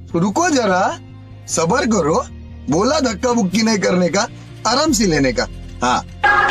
रुको जरा, सबर करो। बोला धक्का बुक्की नहीं करने का, आराम से लेने का। हाँ।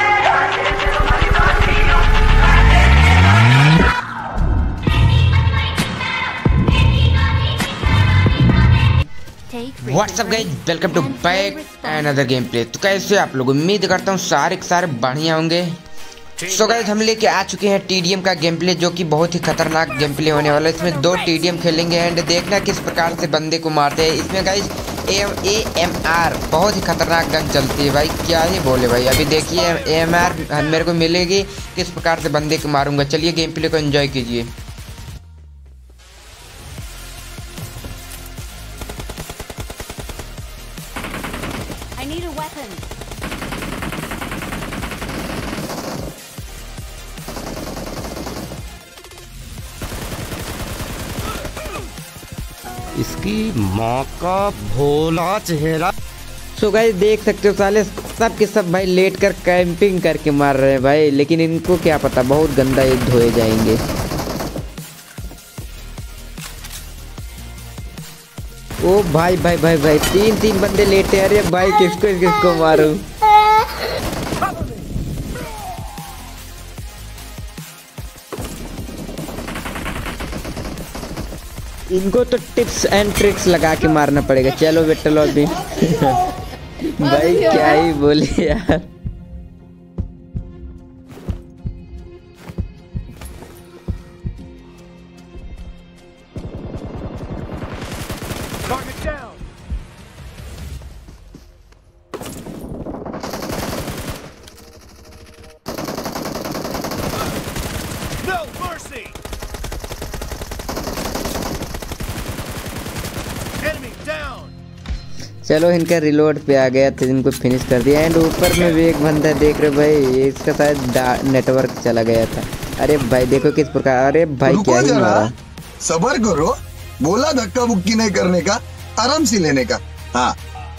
What's up guys, welcome to back another game play. तो कैसे आप लोग, उम्मीद करता हूँ सारे बढ़िया होंगे। सो गाइस, हम लेके आ चुके हैं टीडीएम का गेम प्ले, जो कि बहुत ही खतरनाक गेम प्ले होने वाला है। इसमें 2 टीडीएम खेलेंगे एंड देखना किस प्रकार से बंदे को मारते हैं। इसमें गाइस AMR बहुत ही खतरनाक गन चलती है भाई, क्या ही बोले भाई। अभी देखिए AMR मेरे को मिलेगी, किस प्रकार से बंदे को मारूंगा। चलिए गेम प्ले को एंजॉय कीजिए। इसकी माँ का भोला चेहरा। सो गाइस, देख सकते हो साले सब के सब भाई लेट कर कैंपिंग करके मार रहे हैं भाई, लेकिन इनको क्या पता बहुत गंदा ये धोए जाएंगे। ओ भाई भाई भाई भाई, तीन बंदे लेटे। अरे भाई किसको मारूं। इनको तो टिप्स एंड ट्रिक्स लगा के मारना पड़ेगा। चलो बेटा लो अभी। भाई क्या ही बोले यार। चलो इनका रिलोड पे आ गया तो इनको फिनिश कर दिया। एंड ऊपर में भी एक बंदा देख रहे भाई, इसका शायद नेटवर्क चला गया था। अरे भाई देखो किस प्रकार। अरे भाई क्या ही मारा। सबर करो, बोला धक्का बुक्की नहीं करने का, आराम से लेने का। हाँ।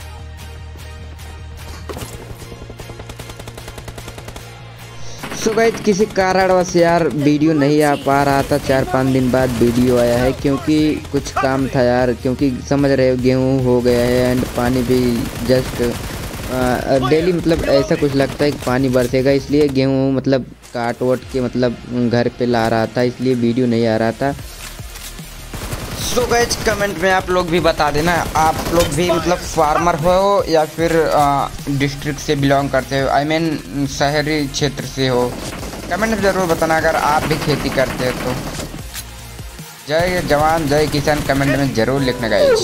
सो गाइस, किसी कारणवश यार वीडियो नहीं आ पा रहा था। 4-5 दिन बाद वीडियो आया है, क्योंकि कुछ काम था यार। क्योंकि समझ रहे हो गेहूँ हो गया है एंड पानी भी जस्ट डेली मतलब ऐसा कुछ लगता है कि पानी बरसेगा, इसलिए गेहूँ मतलब काट वोट के मतलब घर पे ला रहा था, इसलिए वीडियो नहीं आ रहा था। सो गाइस, कमेंट में आप लोग भी बता देना, आप लोग भी मतलब फार्मर हो या फिर डिस्ट्रिक्ट से बिलोंग करते हो, आई मीन शहरी क्षेत्र से हो। कमेंट में ज़रूर बताना अगर आप भी खेती करते हो तो। जय जवान जय किसान कमेंट में ज़रूर लिखना गाइस।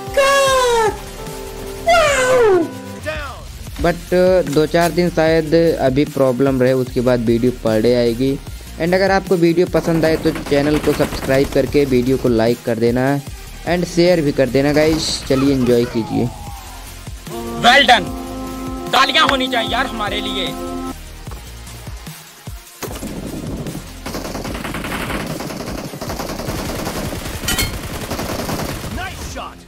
बट 2-4 दिन शायद अभी प्रॉब्लम रहे, उसके बाद वीडियो पर डे आएगी। एंड अगर आपको वीडियो पसंद आए तो चैनल को सब्सक्राइब करके वीडियो को लाइक कर देना एंड शेयर भी कर देना गाइस। चलिए एंजॉय कीजिए। वेल डन, तालियां होनी चाहिए यार हमारे लिए। Nice shot.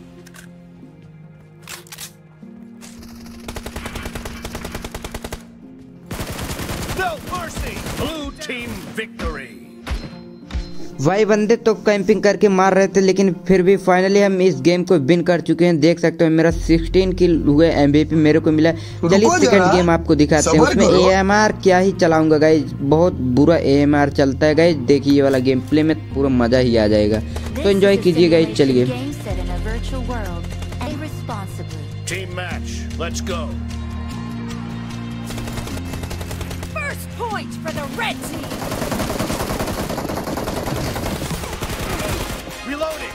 No mercy. Blue team victory. भाई बंदे तो कैंपिंग करके मार रहे थे, लेकिन फिर भी फाइनली हम इस गेम को विन कर चुके हैं। देख सकते हो मेरा 16 किल हुए, MVP मेरे को मिला। चलिए सेकंड गेम आपको दिखाते हैं। उसमें AMR क्या ही चलाऊंगा गाइज, बहुत बुरा AMR चलता है गाइज। देखिए ये वाला गेम प्ले में पूरा मजा ही आ जाएगा, तो एंजॉय कीजिए गाइज। चलिए team match, let's go. First point for the red team. Reloading.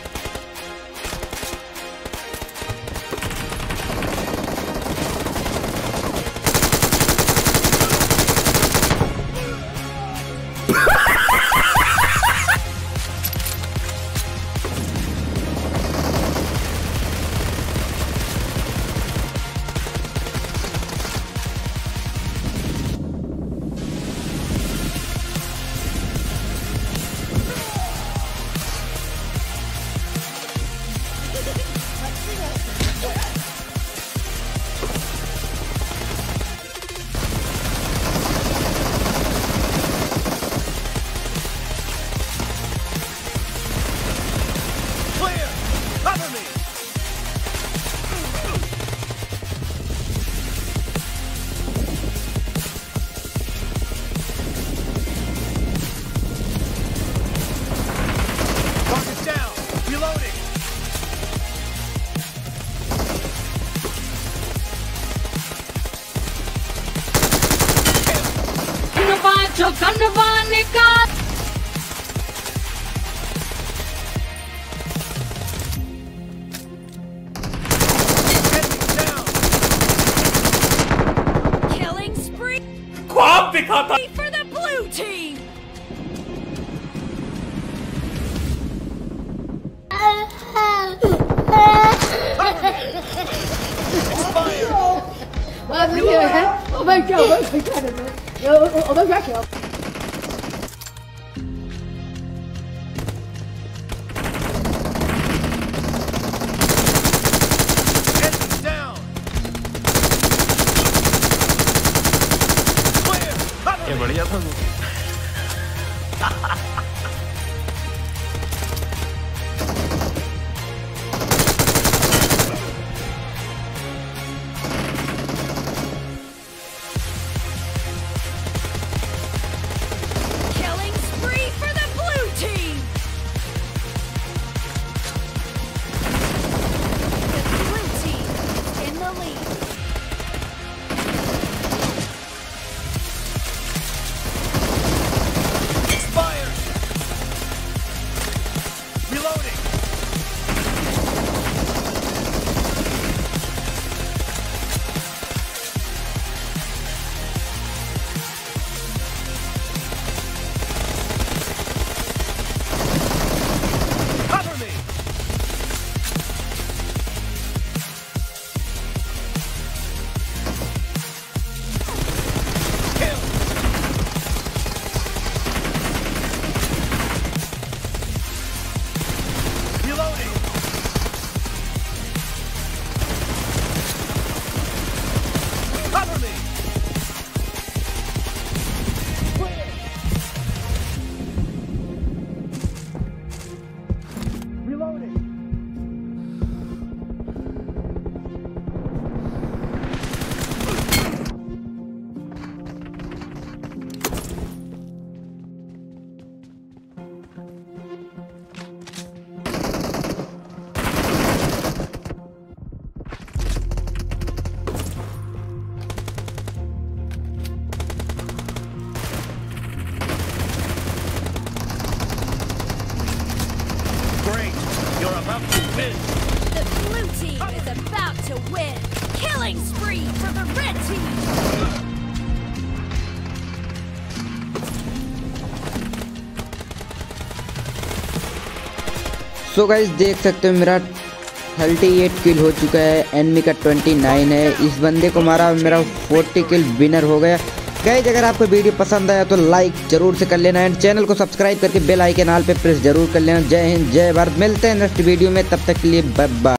Killing spree ख्वाब दिखाता for the blue team. Oh my god, oh my god, oh my god. ये बढ़िया था। Killing spree for the blue team. The blue team is in the lead. The blue team is about to win. Killing spree for the red team. So guys देख सकते हो मेरा 38 किल हो चुका है, एनिमी का 29 है। इस बंदे को मारा, मेरा 40 किल विनर हो गया। गाइस अगर आपको वीडियो पसंद आया तो लाइक जरूर से कर लेना एंड चैनल को सब्सक्राइब करके बेल आइकन ऑल पे प्रेस जरूर कर लेना। जय हिंद, जय भारत। मिलते हैं नेक्स्ट वीडियो में, तब तक के लिए बाय बाय।